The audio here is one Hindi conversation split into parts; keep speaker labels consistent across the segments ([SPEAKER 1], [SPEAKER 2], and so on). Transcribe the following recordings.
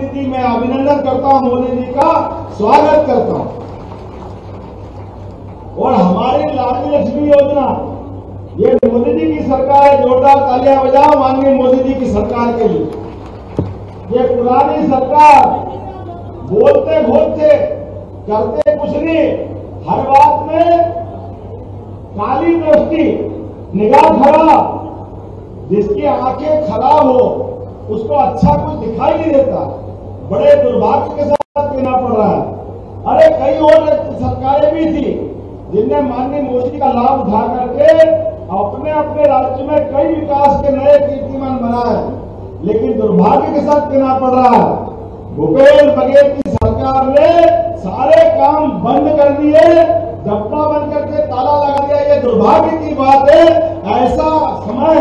[SPEAKER 1] जी मैं अभिनंदन करता हूं, मोदी जी का स्वागत करता हूं। और हमारी लाडली लक्ष्मी योजना, ये मोदी जी की सरकार है, जोरदार तालियां बजाओ माननीय मोदी जी की सरकार के लिए। ये पुरानी सरकार बोलते बहुत थे, करते कुछ नहीं, हर बात में काली दृष्टि, निगाह खराब, जिसकी आंखें खराब हो उसको अच्छा कुछ दिखाई नहीं देता। बड़े दुर्भाग्य के साथ कहना पड़ रहा है। अरे कई और सरकारें भी थी जिनने माननीय मोदी का लाभ उठा करके अपने अपने राज्य में कई विकास के नए कीर्तिमान बनाए, लेकिन दुर्भाग्य के साथ कहना पड़ रहा है भूपेश बघेल की सरकार ने सारे काम बंद कर दिए, डब्बा बंद करके ताला लगा दिया। ये दुर्भाग्य की बात है। ऐसा समय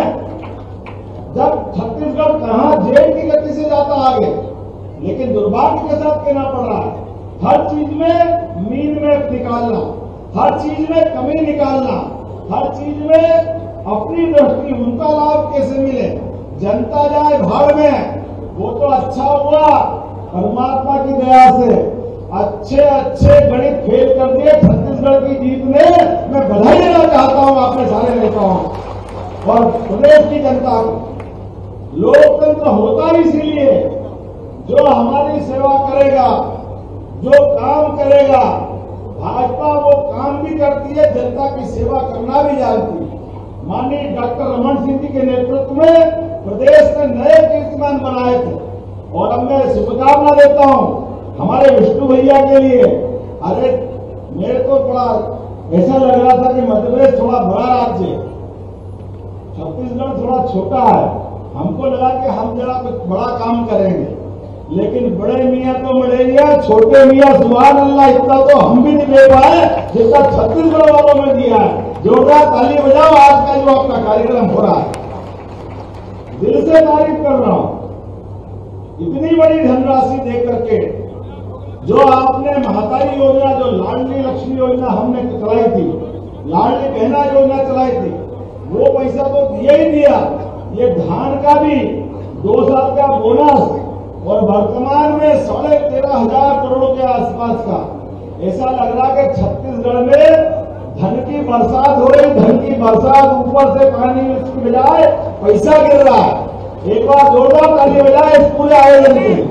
[SPEAKER 1] जब छत्तीसगढ़ कहां जेल की गति से जाता आगे, लेकिन दुर्भाग्य के साथ कहना पड़ रहा है हर चीज में मीन में निकालना, हर चीज में कमी निकालना, हर चीज में अपनी दृष्टि, उनका लाभ कैसे मिले, जनता जाए भाड़ में। वो तो अच्छा हुआ परमात्मा की दया से अच्छे अच्छे गणित फेल कर दिए छत्तीसगढ़ की जीत ने। मैं बधाई देना चाहता हूं अपने सारे नेताओं और प्रदेश की जनता को। लोकतंत्र होता ही इसीलिए, जो हमारी सेवा करेगा, जो काम करेगा, भाजपा वो काम भी करती है, जनता की सेवा करना भी जानती है। माननीय डॉक्टर रमन सिंह जी के नेतृत्व में प्रदेश में नए कीर्तिमान बनाए थे और अब मैं शुभकामना देता हूं हमारे विष्णु भैया के लिए। अरे मेरे को बड़ा ऐसा लग रहा था कि मध्य प्रदेश थोड़ा बड़ा राज्य है, छत्तीसगढ़ थोड़ा छोटा है। हमको लगा कि हम जरा कुछ बड़ा काम करेंगे, लेकिन बड़े मियाँ तो मलेरिया, छोटे मियाँ सुभान अल्लाह, इतना तो हम भी नहीं दे पाए जितना छत्तीसगढ़ वालों ने दिया है। जोरदार ताली बजाओ। आज का जो आपका कार्यक्रम हो रहा है, दिल से तारीफ कर रहा हूं। इतनी बड़ी धनराशि दे करके जो आपने महतारी योजना, जो लाडली लक्ष्मी योजना हमने चलाई थी, लाडली बहना योजना चलाई थी, वो पैसा तो दिया ही दिया। ये धान का भी 2 साल का बोनस और वर्तमान में 13,500 करोड़ के आसपास का। ऐसा लग रहा कि छत्तीसगढ़ में धन की बरसात हो रही, धन की बरसात, ऊपर से पानी की बजाय पैसा गिर रहा है। एक बार जोरदार ताली बजाए इस पूरे आयोजन के लिए।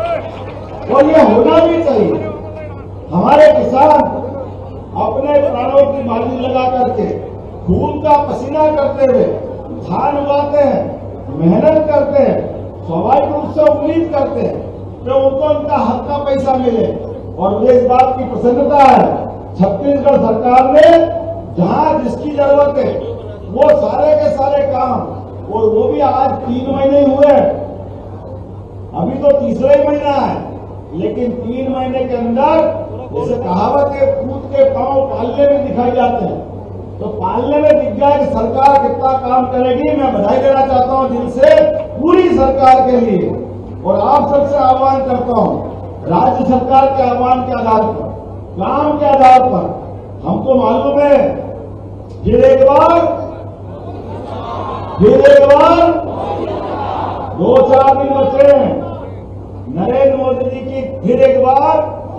[SPEAKER 1] और ये होना भी चाहिए। हमारे किसान अपने प्राणों की बाजी लगा करके, खून का पसीना करते हुए धान उगाते हैं, मेहनत करते हैं, स्वाभाविक रूप से उम्मीद करते हैं कि उनको उनका हक का पैसा मिले। और मुझे इस बात की प्रसन्नता है छत्तीसगढ़ सरकार ने जहां जिसकी जरूरत है वो सारे के सारे काम, और वो भी आज 3 महीने हुए, अभी तो तीसरा ही महीना है, लेकिन 3 महीने के अंदर जैसे कहावत है कूद के पांव पालने में दिखाई जाते हैं, तो पालने में दिख गया कि सरकार कितना काम करेगी। मैं बधाई देना चाहता हूं दिल से पूरी सरकार के लिए, और आप सबसे आह्वान करता हूं राज्य सरकार के आह्वान के आधार पर, काम के आधार पर, हमको मालूम है फिर एक बार 2-4 दिन बचे हैं नरेंद्र मोदी जी की फिर एक बार,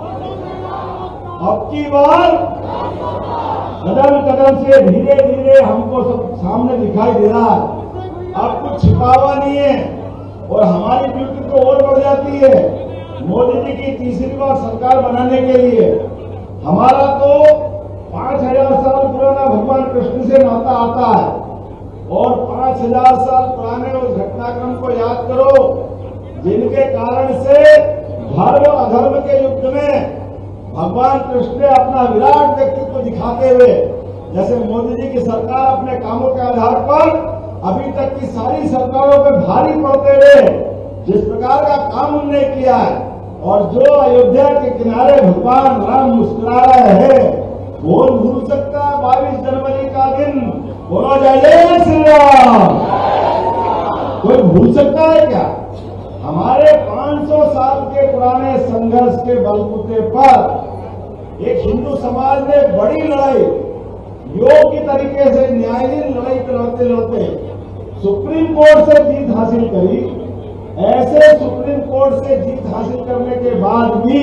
[SPEAKER 1] अब की बार कदम कदम से धीरे धीरे हमको सब सामने दिखाई दे रहा है। अब कुछ छिपा हुआ नहीं है और हमारी ड्यूटी तो और बढ़ जाती है। मोदी जी की तीसरी बार सरकार बनाने के लिए हमारा तो 5000 साल पुराना भगवान कृष्ण से नाता आता है, और 5000 साल पुराने उस घटनाक्रम को याद करो जिनके कारण से धर्म अधर्म के युद्ध में भगवान कृष्ण ने अपना विराट व्यक्तित्व दिखाते हुए, जैसे मोदी जी की सरकार अपने कामों के आधार पर अभी तक की सारी सरकारों पे भारी पड़ते हुए जिस प्रकार का काम उन्होंने किया है, और जो अयोध्या के किनारे भगवान राम मुस्कुरा रहे हैं, कौन भूल सकता है 22 जनवरी का दिन? बोला जय श्री राम। कोई भूल सकता है क्या? हमारे 500 साल के पुराने संघर्ष के बलबूते पर एक हिंदू समाज ने बड़ी लड़ाई, योग्य तरीके से न्यायाधीन लड़ाई लड़ते लड़ते सुप्रीम कोर्ट से जीत हासिल करी, ऐसे सुप्रीम कोर्ट से जीत हासिल करने के बाद भी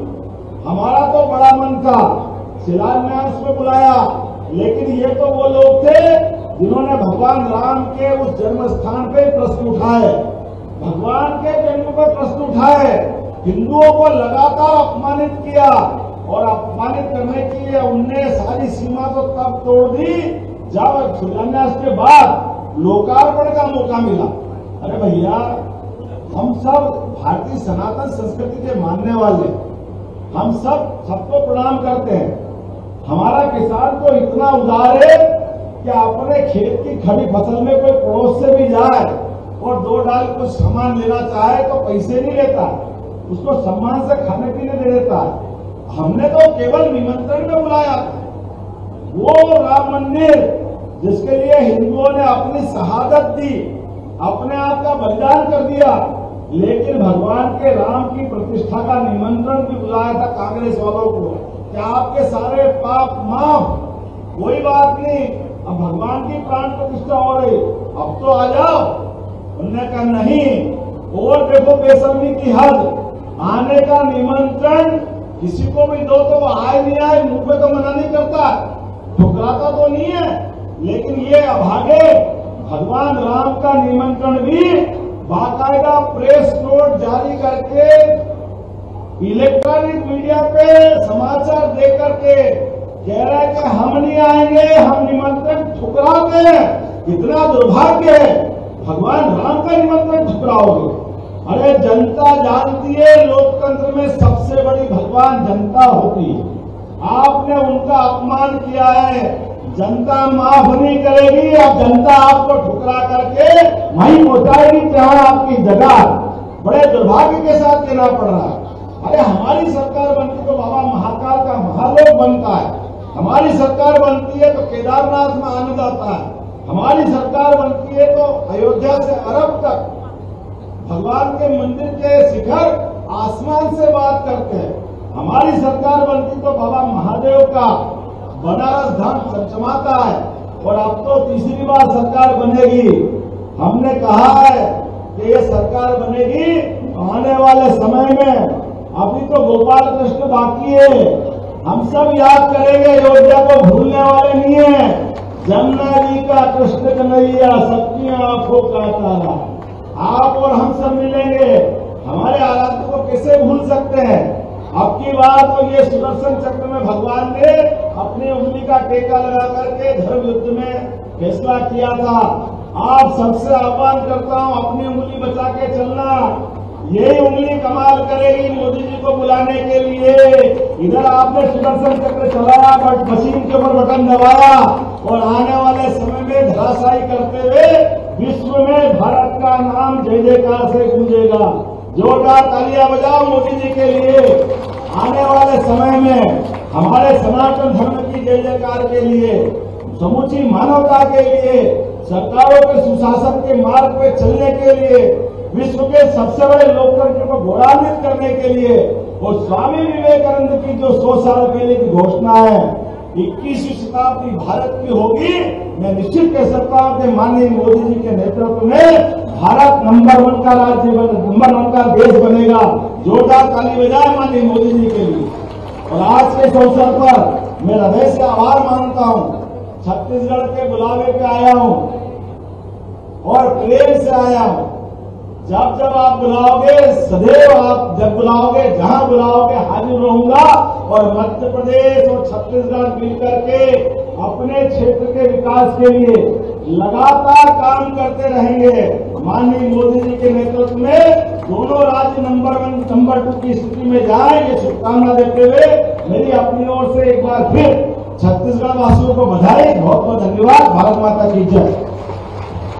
[SPEAKER 1] हमारा तो बड़ा मन था शिलान्यास में बुलाया, लेकिन ये तो वो लोग थे जिन्होंने भगवान राम के उस जन्म स्थान पे प्रश्न उठाए, भगवान के जन्म पर प्रश्न उठाए, हिंदुओं को लगातार अपमानित किया और अपमानित करने की उनने सारी सीमा तो तब तोड़ दी जब शिलान्यास के बाद लोकार्पण का मौका मिला। अरे भैया, हम सब भारतीय सनातन संस्कृति के मानने वाले, हम सबको प्रणाम करते हैं। हमारा किसान तो इतना उदार है कि अपने खेत की खड़ी फसल में कोई पड़ोस से भी जाए और 2 डाल कुछ सामान लेना चाहे तो पैसे नहीं लेता, उसको सम्मान से खाने पीने दे देता है। हमने तो केवल निमंत्रण में बुलाया, वो राम मंदिर जिसके लिए हिंदुओं ने अपनी शहादत दी, अपने आप का बलिदान कर दिया, लेकिन भगवान के राम की प्रतिष्ठा का निमंत्रण भी बुलाया था कांग्रेस वालों को कि आपके सारे पाप माफ, कोई बात नहीं, अब भगवान की प्राण प्रतिष्ठा हो रही, अब तो आ जाओ। उन्होंने कहा नहीं, और देखो बेशर्मी की हद, आने का निमंत्रण किसी को भी दो तो वो आए नहीं आए, मुंह पे तो मना नहीं करता, ठुकराता तो नहीं है, लेकिन ये अभागे भगवान राम का निमंत्रण भी बाकायदा प्रेस नोट जारी करके इलेक्ट्रॉनिक मीडिया पे समाचार दे करके कह रहा है कि हम नहीं आएंगे, हम निमंत्रण ठुकराते हैं। इतना दुर्भाग्य है, भगवान राम का निमंत्रण ठुकराओगे। अरे जनता जानती है लोकतंत्र में सबसे बड़ी भगवान जनता होती है, आपने उनका अपमान किया है, जनता माफ नहीं करेगी, अब जनता आपको ठुकरा करके वहीं पहुंचाएगी जहां आपकी जगह। बड़े दुर्भाग्य के साथ कहना पड़ रहा है। अरे हमारी सरकार बनती तो बाबा महाकाल का महालोक बनता है, हमारी सरकार बनती है तो केदारनाथ में आनंद आता है, हमारी सरकार बनती है तो अयोध्या से अरब तक भगवान के मंदिर के शिखर आसमान से बात करते हैं, हमारी सरकार बनती तो बाबा महादेव का बनारस धाम चमचमाता है, और अब तो तीसरी बार सरकार बनेगी। हमने कहा है कि ये सरकार बनेगी आने वाले समय में, अभी तो गोपाल कृष्ण बाकी है, हम सब याद करेंगे, अयोध्या को भूलने वाले नहीं है। जमुना जी का कृष्ण कन्हैया, सबकी आंखों का तारा, आप और हम सब मिलेंगे, हमारे आराध्य को कैसे भूल सकते हैं। अब की बात तो ये सुदर्शन चक्र में भगवान ने अपनी उंगली का टेका लगा करके धर्म युद्ध में फैसला किया था। आप सबसे आह्वान करता हूं, अपनी उंगली बचा के चलना, यही उंगली कमाल करेगी मोदी जी को बुलाने के लिए। इधर आपने सुदर्शन चक्र चलाया, बट मशीन के ऊपर बटन दबाया, और आने वाले समय में धराशायी करते हुए विश्व में भारत का नाम जय जयकार से गूंजेगा। जोरदार तालियां बजाओ मोदी जी के लिए। आने वाले समय में हमारे सनातन धर्म की जय जयकार के लिए, समूची मानवता के लिए, सरकारों के सुशासन के मार्ग पे चलने के लिए, विश्व के सबसे बड़े लोकतंत्र को गौरवान्वित करने के लिए, और स्वामी विवेकानंद की जो 100 साल पहले की घोषणा है 21वीं शताब्दी भारत की होगी, मैं निश्चित कह सकता हूं कि माननीय मोदी जी के नेतृत्व में भारत नंबर 1 का राज्य, नंबर 1 का देश बनेगा। जोरदार ताली बजाए माननीय मोदी जी के लिए। और आज के इस अवसर पर मैं हृदय से आभार मानता हूं, छत्तीसगढ़ के बुलावे पे आया हूं और प्रेम से आया हूं। जब जब आप बुलाओगे, सदैव आप जब बुलाओगे, जहां बुलाओगे हाजिर रहूंगा, और मध्य प्रदेश और छत्तीसगढ़ मिलकर के अपने क्षेत्र के विकास के लिए लगातार काम करते रहेंगे। माननीय मोदी जी के नेतृत्व में दोनों राज्य नंबर 1, नंबर 2 की स्थिति में जाए, ये शुभकामना देते हुए मेरी अपनी ओर से एक बार फिर छत्तीसगढ़ वासियों को बधाई, बहुत बहुत धन्यवाद। भारत माता की जय।